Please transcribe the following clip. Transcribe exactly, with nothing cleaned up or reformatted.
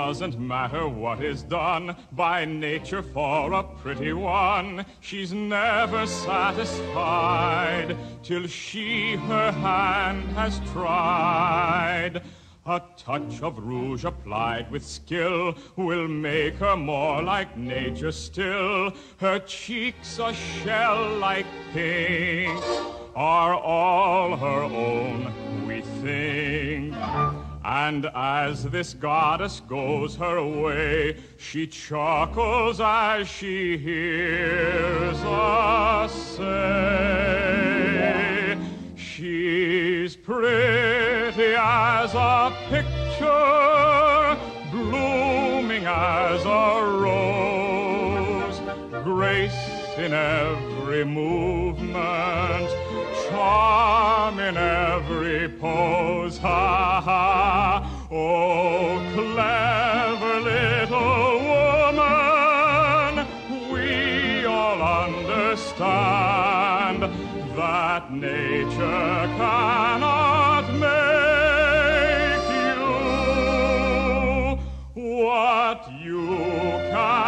doesn't matter what is done by nature for a pretty one. She's never satisfied till she her hand has tried. A touch of rouge applied with skill will make her more like nature still. Her cheeks, a shell-like pink, are all her own, we think. And as this goddess goes her way, she chuckles as she hears us say, she's pretty as a picture, blooming as a rose, grace in every movement, charm in every pose. Ha ha! Oh, clever little woman, we all understand that nature cannot make you what you can.